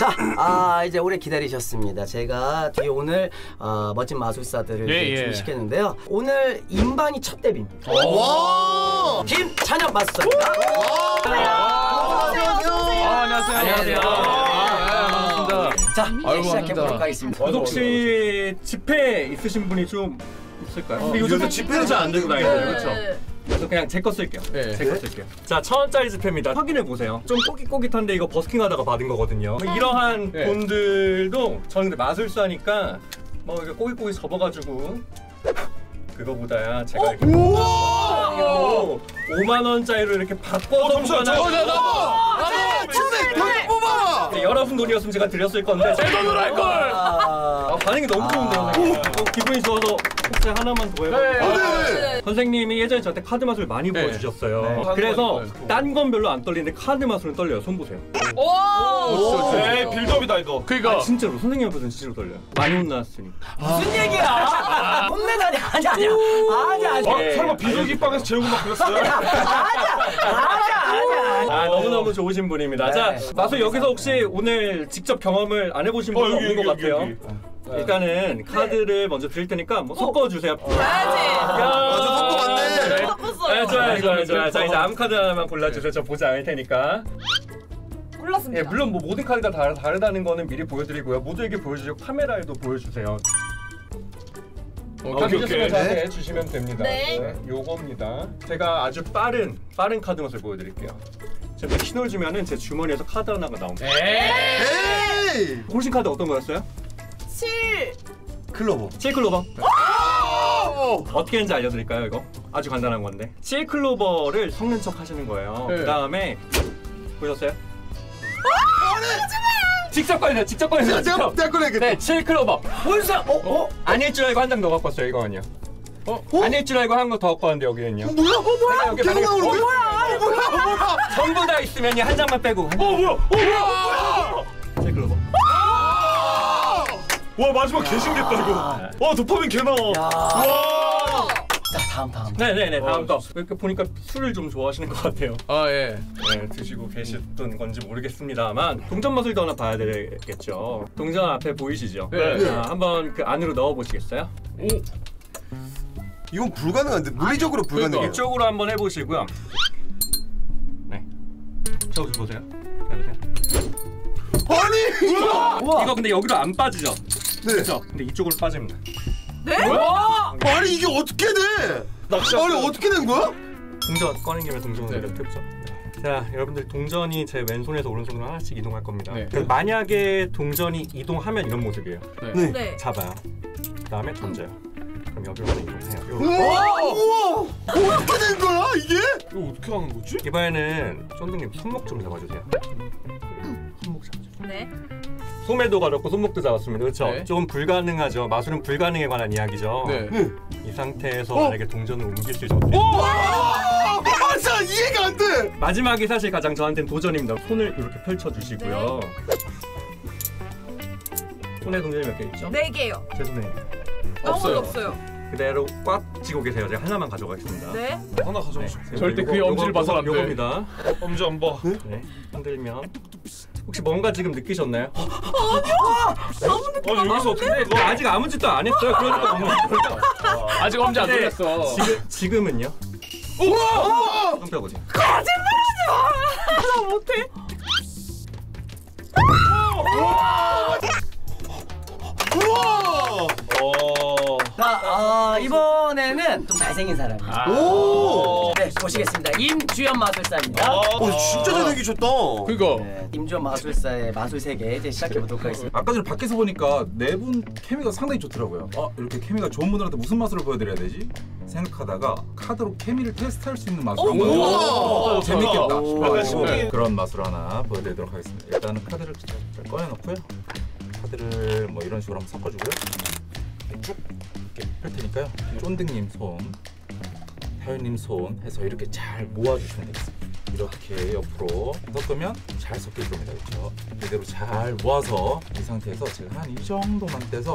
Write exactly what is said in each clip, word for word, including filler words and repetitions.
자, 아 이제 오래 기다리셨습니다. 제가 뒤에 오늘 어, 멋진 마술사들을 예, 예. 준비시켰는데요. 오늘 인방이 첫 데뷔입니다. 와! 김찬혁 마술사입니다. 안녕하세요. 안녕하세요. 안녕하세요. 반갑습니다. 자, 이제 시작해보도록 하겠습니다. 혹시 지폐 있으신 분이 좀 있을까요? 어, 근데 요즘은 지폐는 잘 안 들고 다니잖아요, 그렇죠? 그래서 그냥 제 거 쓸게요. 네. 제 거 쓸게요. 자, 천 원짜리 지폐입니다. 확인해 보세요. 좀 꼬깃꼬깃한데 이거 버스킹하다가 받은 거거든요. 이러한 네. 돈들도 저는 근데 마술사니까 뭐 이렇게 꼬깃꼬깃 접어가지고 그거보다야 제가 이렇게 오만 원짜리로 이렇게 바꿔서 보거나 뽑아! 여러분 돈이었으면 제가 드렸을 건데 제 돈으로 할 걸! 아, 반응이 너무 좋은데요, 선생님. 어, 기분이 좋아서 혹시 하나만 더 해볼까요? 네. 선생님이 예전에 저한테 카드 마술 많이 네. 보여주셨어요. 네. 그래서 카드 마술. 딴 건 별로 안 떨리는데 카드 마술은 떨려요. 손 보세요. 오! 에이 빌드업이다 이거. 그니까. 아, 진짜로 선생님 앞에서는 진짜로 떨려요. 많이 혼났으니까. 무슨 얘기야? 혼내다니 아니 아니야. 아니 아니. 어, 설마 비둘기 빵에서 재우고 막 그랬어요? 아니야. 아니야. 아니야. 아, 너무너무 좋으신 분입니다. 네. 자, 마술 여기서 혹시 오늘 직접 경험을 안 해보신 분 어, 여기, 없는 것 여기, 같아요. 여기. 일단은 카드를 먼저 드릴 테니까 뭐 섞어주세요. 가야지. 아주 섞어 맞네. 바꿨어요. 네, 좋아요, 좋아요, 좋아요. 자, 이제 아무 카드 하나만 골라주세요. 저 보지 않을 테니까. 골랐습니다. 예, 물론 뭐 모든 카드가 다 다르다는 거는 미리 보여드리고요. 모두에게 보여주시고 카메라에도 보여주세요. 오케이, 카드 오케이. 주시면 저한테 해주시면 됩니다. 네. 요겁니다. 제가 아주 빠른 빠른 카드 맛을 보여드릴게요. 제가 신호를 주면은 제 주머니에서 카드 하나가 나옵니다. 에이! 고르신 카드 어떤 거였어요? 칠. 클로버. 칠 클로버. 어떻게 하는지 알려드릴까요? 이거 아주 간단한 건데 칠 클로버를 섞는 척 하시는 거예요. 네. 그 다음에 보셨어요? 직접 꺼내세요. 직접 꺼내세요. 제가 직접. 제가 꺼내겠다. 네, 칠 클로버. 뭔사? 어? 어? 아닐 줄 알고 한 장 더 갖고 왔어요. 이거는요. 어? 아닐 줄 알고 한 거 더 갖고 왔는데 여기는요. 뭐야? 어 뭐야? 여기 계속 만약에- 나오는 거야? 뭐야? 뭐야? 뭐야? 전부 다 있으면 한 장만 빼고. 한 어 뭐야? 어 뭐야? 뭐야? 칠 클로버. 와 마지막 개 신기했다 이거. 와 도파민 개 나와. 와. 자, 다음 다음. 네네네. 다음 거. 이렇게 보니까 술을 좀 좋아하시는 것 같아요. 아, 예. 네, 드시고 계셨던 건지 모르겠습니다만 동전 마술도 하나 봐야 되겠죠. 동전 앞에 보이시죠? 네. 자, 한번 그 안으로 넣어 보시겠어요? 오. 이건 불가능한데 물리적으로 불가능해. 이쪽으로 한번 해보시고요. 네. 저기 보세요. 해보세요. 아니! 우와. 이거 근데 여기로 안 빠지죠? 네. 그렇죠. 근데 이쪽으로 빠집니다. 아니 이게 어떻게 돼? 아니 어떻게 된 거야? 동전 꺼낸 김에 동전을 네. 좀 펴죠. 자, 여러분들 동전이 제 왼손에서 오른손으로 하나씩 이동할 겁니다. 네. 그래서 만약에 동전이 이동하면 이런 모습이에요. 네. 네. 잡아요. 그 다음에 던져요. 그럼 여기로 하나 이동해요. 요렇게. 우와! 우와! 어떻게 된 거야 이게? 이거 어떻게 하는 거지? 이번에는 쫀득님 손목 좀 잡아주세요. 손목 잡아주세요. 네. 소매도 가렸고 손목도 잡았습니다. 그렇죠? 네. 좀 불가능하죠. 마술은 불가능에 관한 이야기죠. 네. 이 상태에서 어? 만약에 동전을 옮길 수 있어요. 와! 맞아 이해가 안 돼. 마지막이 사실 가장 저한테는 도전입니다. 손을 이렇게 펼쳐주시고요. 손에 동전이 몇 개 있죠? 네 개요. 제 손에 아무것도 없어요. 없어요. 그대로 꽉 쥐고 계세요. 제가 하나만 가져가겠습니다. 네. 하나 가져오시오. 절대 그의 엄지를 봐선 안 돼. 요겁니다. 엄지 안 봐. 네. 흔들면 혹시 뭔가 지금 느끼셨나요? 아니 여기서 어떻게 돼? 근데 아직 아무 짓도 안 했어요. 그러니까 너무 아직 엄지 안 근데 돌렸어. 지금 지금은요? 우와! 한번 펴보세요. 나 못해. 우와! 어. 자, 어, 이번에는 좀 잘생긴 사람이에요. 오! 네, 모시겠습니다. 임주현 마술사입니다. 어 진짜 잘생기셨다. 그니까. 네, 임주현 마술사의 마술 세계 이제 시작해 보도록 하겠습니다. 아까 전에 밖에서 보니까 네 분 케미가 상당히 좋더라고요. 아 이렇게 케미가 좋은 분들한테 무슨 마술을 보여드려야 되지? 생각하다가 카드로 케미를 테스트할 수 있는 마술 한번 우와! 재밌겠다 약간 싶어가지고 신기해. 그런 마술 하나 보여드리도록 하겠습니다. 일단은 카드를 잘 꺼내놓고요. 카드를 뭐 이런 식으로 한번 섞어주고요. 쭉 이렇게 펼 테니까요. 쫀득님 손, 하윤님 손 해서 이렇게 잘 모아주시면 되겠습니다. 이렇게 옆으로 섞으면 잘 섞일 겁니다. 그렇죠? 이대로 잘 모아서 이 상태에서 제가 한 이 정도만 떼서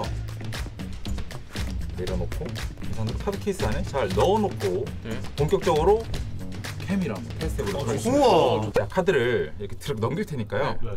내려놓고 계산으로 카드 케이스 안에 잘 넣어놓고 네. 본격적으로 케미를 한번 테스트해보도록 하겠습니다. 우와! 자, 카드를 이렇게 들어 넘길 테니까요. 네.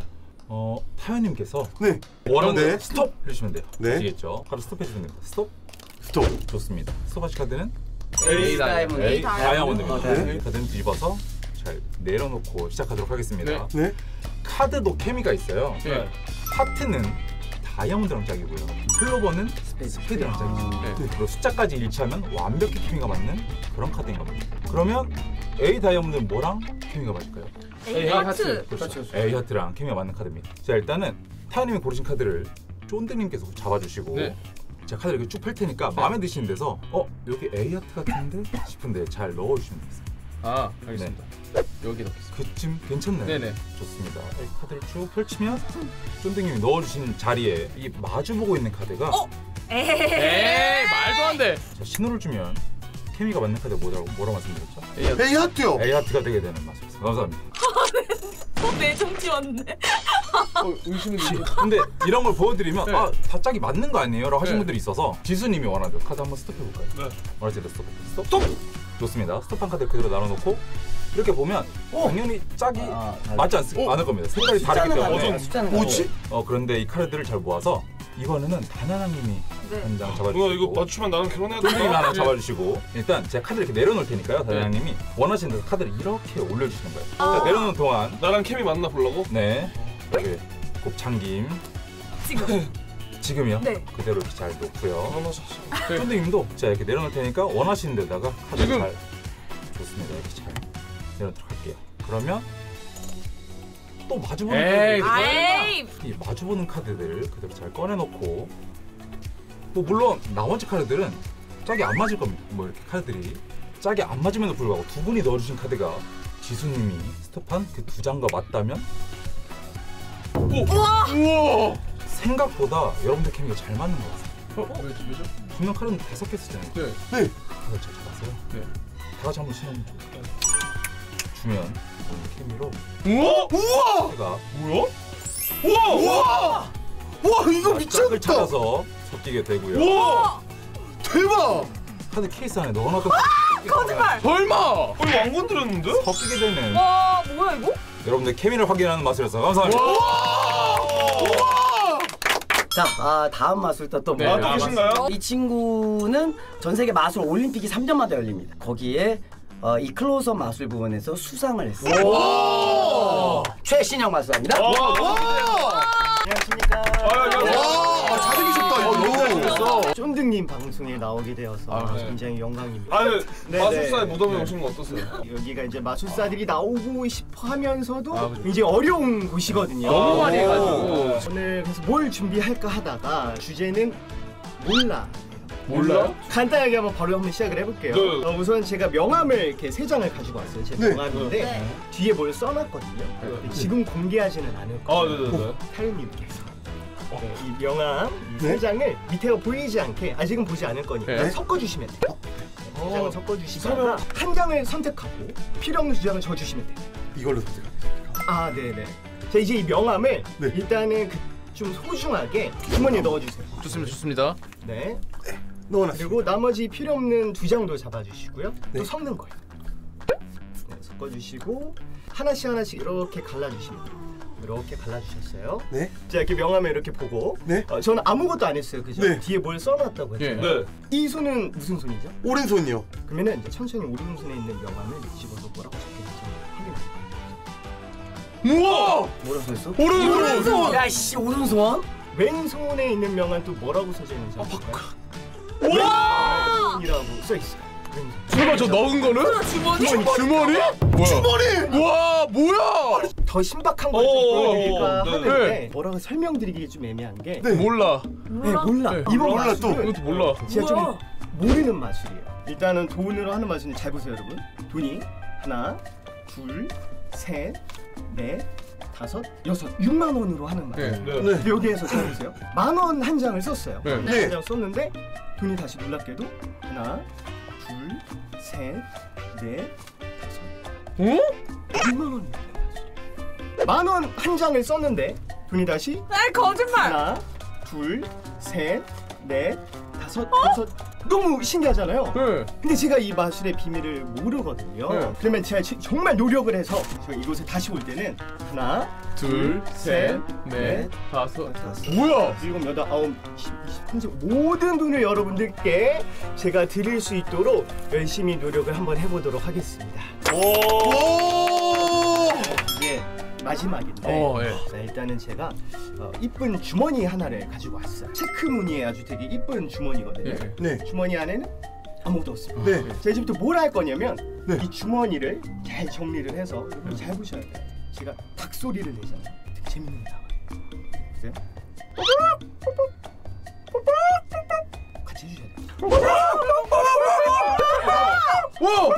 어 타연님께서 네. 원하는 네. 네. 스톱 해주시면 돼요. 네. 아시겠죠? 바로 스톱 해주시면 됩니다. 스톱. 스톱. 좋습니다. 스톱하실 카드는 A 다이아몬드. A 다이아몬드입니다. 어, 다이아몬드. 이 카드는 뒤집어서 잘 내려놓고 시작하도록 하겠습니다. 네. 카드도 케미가 있어요. 네. 하트는 다이아몬드랑 짝이고요. 클로버는 스페이드랑 짝이죠. 네. 그리고 숫자까지 일치하면 완벽히 케미가 맞는 그런 카드인 겁니다. 그러면 A 다이아몬드는 뭐랑 케미가 맞을까요? A 하트. 그렇죠. A 하트랑 케미가 맞는 카드입니다. 자 일단은 타연님이 고르신 카드를 쫀드님께서 잡아주시고 네. 제가 카드를 이렇게 쭉 펼 테니까 마음에 드시는 데서 어 여기 A 하트 같은데 싶은데 잘 넣어주시면 되겠습니다. 아 알겠습니다. 여기 넣겠습니다. 그쯤 괜찮나요? 네네. 좋습니다. 이 카드를 쭉 펼치면 쫀득님이 넣어주신 자리에 이 마주보고 있는 카드가 어? 에이. 에이 말도 안 돼. 자, 신호를 주면 케미가 맞는 카드 뭐라고 뭐라 말씀드렸죠? A 하트요. A 하트가 되게 되는 맛입니다. 감사합니다. 내 정지 왔네. 어, 의심이 근데 이런 걸 보여드리면 네. 아, 다 짝이 맞는 거 아니에요? 라고 하신 네. 분들이 있어서 지수님이 원하는 카드 한번 스톱해볼까요? 네. 원하실 때 스톱. 스톱! 스톱! 좋습니다. 스톱한 카드 그대로 나눠놓고 이렇게 보면 당연히 짝이 아, 맞지 않, 않을 겁니다. 색깔이 다르기 때문에. 숫자는 뭐지? 어 그런데 이 카드들을 잘 모아서 이번에는 다나나님이 네. 한 장 누나 잡아주시고 이거 맞추면 나는 결혼해야 쫀득님이 돼. 하나 잡아주시고 일단 제가 카드를 이렇게 내려놓을 테니까요. 다나나님이 원하시는 데서 카드를 이렇게 올려주시는 거예요. 자, 내려놓는 동안 나랑 케미 만나 보려고? 네 이렇게 곱창김 지금. 지금이요? 네. 그대로 이렇게 잘 놓고요. 결혼하자. 쫀득님도 자 이렇게 내려놓을 테니까 원하시는 데다가 카드 지금. 잘 좋습니다. 이렇게 잘 내려놓도록 할게요. 그러면 또 마주보는 에이, 카드 아이. 이 마주보는 카드들을 그대로 잘 꺼내놓고 뭐 물론 나머지 카드들은 짝이 안 맞을 겁니다. 뭐 이렇게 카드들이 짝이 안 맞음에도 불구하고 두 분이 넣어주신 카드가 지수님이 스톱한 그 두 장과 맞다면 우와. 생각보다 여러분들 케미가 잘 맞는 것 같아요. 어 왜죠 왜죠? 분명 카드는 다섯 개 쓰잖아요. 네. 네. 다들 잘 잡았어요. 네. 다 같이 한번 신어보면 좋을까요? 주면 케미로 우와. 우와! 제가 뭐야? 우와! 우와! 와 이거 짝을 미쳤다. 찾아서 섞이게 되고요. 우와! 대박. 카드 케이스 안에 넣어놨던 거짓말. 설마. 어 이거 안 건드렸는데? 섞이게 되는 와 뭐야 이거? 여러분들 케미를 확인하는 맛이라서 감사합니다. 자, 아, 다음 마술도 또 네, 아, 뭐- 또 계신가요? 이 친구는 전 세계 마술 올림픽이 삼 년마다 열립니다. 거기에 어, 이 클로즈업 마술 부분에서 수상을 했어요. 와! 최신형 마술합니다. 와! 안녕하십니까? 아, 야, 와, 잘생기셨다 이거. 쫀득님 방송에 나오게 되어서 아, 네. 굉장히 영광입니다. 아니 네, 마술사의 네. 무덤에 오신 거 어떠세요? 여기가 이제 마술사들이 나오고 싶어 하면서도 아, 그죠. 굉장히 어려운 곳이거든요. 너무 많이 오. 해가지고. 오늘 그래서 뭘 준비할까 하다가 주제는 몰라. 몰라요? 간단하게 한번 바로 한번 시작을 해볼게요. 네. 어, 우선 제가 명함을 이렇게 세 장을 가지고 왔어요. 제 네. 명함인데 네. 뒤에 뭘 써놨거든요. 근데 지금 공개하지는 않을 아, 거예요. 네네네. 타요님께서 네, 이 명함 이 세 네. 장을 밑에가 보이지 않게 아직은 보지 않을 거니까 네. 섞어주시면 돼요. 네, 세 장을 어. 섞어주시다가 한 장을 선택하고 필요 없는 두 장을 져주시면 돼요. 이걸로 선택. 아, 네네. 자, 이제 이 명함을 네. 일단은 그 좀 소중하게 주머니에 넣어주세요. 좋습니다 좋습니다. 네. 넣어놨어. 그리고 나머지 필요 없는 두 장도 잡아주시고요. 네. 또 섞는 거예요. 네, 섞어주시고 하나씩 하나씩 이렇게 갈라주시면 돼요. 이렇게 갈라주셨어요. 네. 자, 이렇게 명함을 이렇게 보고 네. 어, 저는 아무것도 안 했어요. 그죠? 네. 뒤에 뭘 써놨다고 예. 했잖아요. 네. 이 손은 무슨 손이죠? 오른손이요. 그러면은 이제 천천히 오른손에 있는 명함을 집어서 뭐라고 적혀있는지 확인하세요. 우와. 뭐라고 써있어? 오른손. 야, 씨, 오른손? 왼손에 있는 명함 또 뭐라고 써져 있는지 볼까요? 와. 왼손이라고 써 있어요. 왼손. 설마 저 넣은 거는? 주머니? 주머니? 뭐야? 주머니. 와 뭐야? 더 신박한 걸 오, 좀 보여드릴까 네. 하는데 네. 뭐라고 설명드리기 좀 애매한 게 네. 몰라. 네, 몰라. 네. 이번 몰라, 또. 마술은 이것도 몰라. 제가 좀 뭐야? 모르는 마술이에요. 일단은 돈으로 하는 마술인데 잘 보세요, 여러분. 돈이 하나, 둘, 셋, 넷, 다섯, 여섯, 육만 원으로 하는 마술. 네. 네. 네. 근데 여기에서 잘 보세요. 만 원 한 장을 썼어요. 네. 네. 한 장 썼는데 돈이 다시 놀랍게도 하나, 둘, 셋, 넷, 다섯, 어? 육만 원이 만 원 한 장을 썼는데 돈이 다시 아 거짓말. 하나, 둘, 셋, 넷, 다섯, 여섯, 너무 신기하잖아요. 네. 근데 제가 이 마술의 비밀을 모르거든요. 네. 그러면 제가 지- 정말 노력을 해서 제가 이곳에 다시 올 때는 하나, 둘, 셋, 넷, 다섯. 뭐야? 일곱, 여덟, 아홉, 이십, 이십, 삼십 모든 돈을 여러분들께 제가 드릴 수 있도록 열심히 노력을 한번 해보도록 하겠습니다. 오! 이게 마지막인데 어, 예. 자, 일단은 제가 어, 이쁜 주머니 하나를 가지고 왔어요. 체크 무늬의 아주 되게 이쁜 주머니거든요. 예. 네. 주머니 안에는 아무것도 없습니다. 네. 자, 이제부터 뭘 할 거냐면 네. 이 주머니를 잘 정리를 해서 여러분 잘 보셔야 돼요. 제가 닭 소리를 내잖아요. 되게 재밌는 거 나와요. 보세요. 같이 해주셔야 돼요. 와!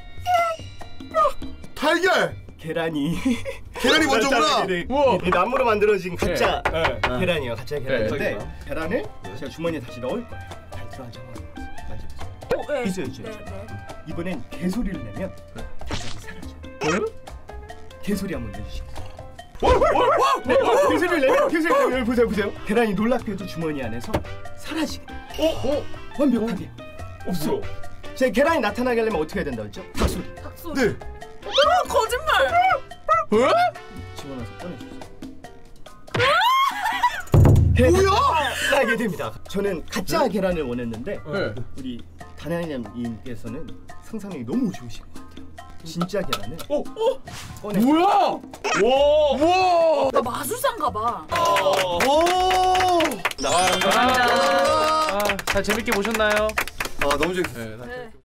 달걀! 계란이 계란이 먼저구나. 네, 네. 우와. 이 나무로 만들어진 가짜 네. 계란이에요. 가짜 계란인데 저기요. 계란을 제가 주머니에 다시 넣을 거예요. 잘 들어가죠. 만져보세요. 어, 네. 있어요, 있어요. 네, 네. 이번엔 개소리를 내면 계란이 사라져요. 개소리 한번 내주시겠어요? 네, 개소리를 내면 개소리를 내면 보세요, 보세요. 계란이 놀랍게도 주머니 안에서 사라지게. 어, 어, 완벽하게. 없어. 제 계란이 나타나게 하려면 어떻게 해야 된다고 했죠? 닭소리. 닭소리. 네. 어, 거짓말. 집어넣어서 꺼내주세요. 뭐야? 하게 됩니다. 저는 가짜 계란을 원했는데 네. 우리 다나님께서는 상상력이 너무 좋으신 것 같아요. 진짜 계란을 어? 어? 꺼내. 뭐야? 와! 우와! 나 마술사인가 봐. 오! 아, 잘 재밌게 보셨나요? 아, 너무 재밌었어요. 네. 네.